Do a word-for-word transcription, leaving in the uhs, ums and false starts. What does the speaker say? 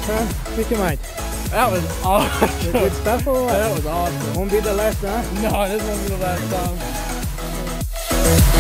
huh? Pretty much. That was awesome. Good stuff or what? That was awesome. Won't be the last, huh? No, this won't be the last time.